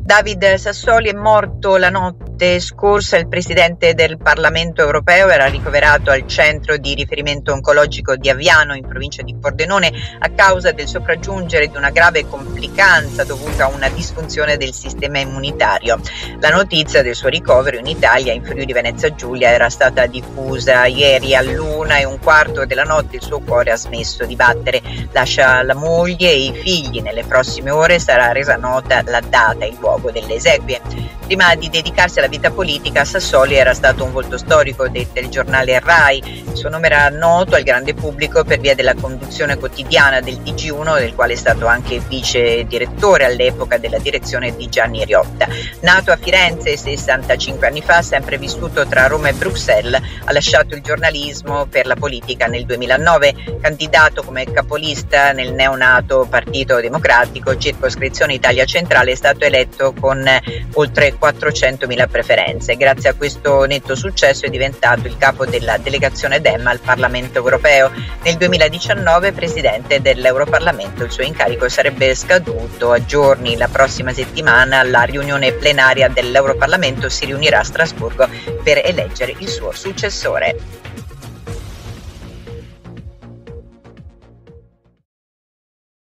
David Sassoli è morto la notte scorsa. Il presidente del Parlamento europeo era ricoverato al centro di riferimento oncologico di Aviano, in provincia di Pordenone, a causa del sopraggiungere di una grave complicanza dovuta a una disfunzione del sistema immunitario. La notizia del suo ricovero in Italia, in Friuli Venezia Giulia, era stata diffusa ieri all'1:15 della notte. Il suo cuore ha smesso di battere. Lascia la moglie e i figli. Nelle prossime ore sarà resa nota la data e il luogo delle esequie. Prima di dedicarsi alla vita politica, Sassoli era stato un volto storico del giornale Rai. Il suo nome era noto al grande pubblico per via della conduzione quotidiana del TG1, del quale è stato anche vice direttore all'epoca della direzione di Gianni Riotta. Nato a Firenze 65 anni fa, sempre vissuto tra Roma e Bruxelles, ha lasciato il giornalismo per la politica nel 2009, candidato come capolista nel neonato Partito Democratico, circoscrizione Italia Centrale. È stato eletto con oltre 400.000 preferenze. Grazie a questo netto successo è diventato il capo della delegazione Dem al Parlamento europeo. Nel 2019 presidente dell'Europarlamento. Il suo incarico sarebbe scaduto a giorni. La prossima settimana la riunione plenaria dell'Europarlamento si riunirà a Strasburgo per eleggere il suo successore.